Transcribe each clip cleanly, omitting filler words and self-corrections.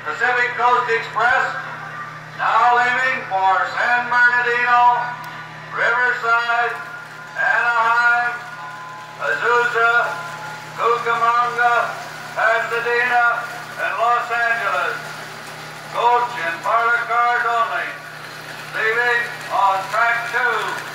Pacific Coast Express, now leaving for San Bernardino, Riverside, Anaheim, Azusa, Cucamonga, Pasadena, and Los Angeles. Coach and parlor cars only. Leaving on track 2.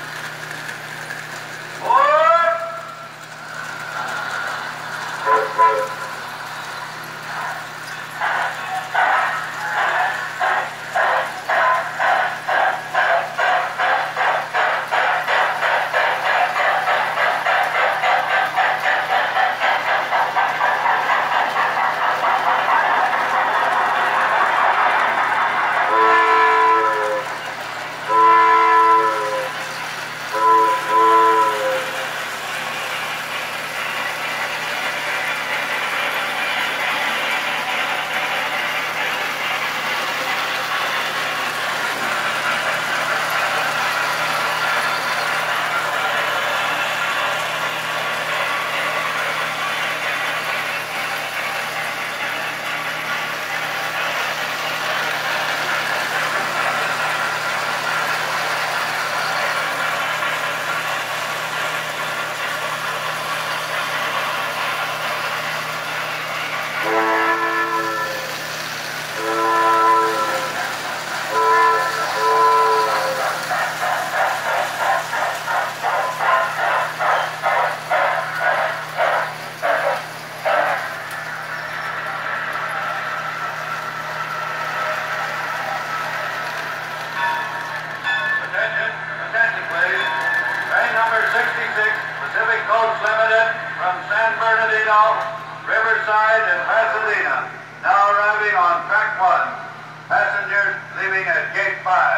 Pacific Coast Limited from San Bernardino, Riverside, and Pasadena, now arriving on track 1. Passengers leaving at gate 5.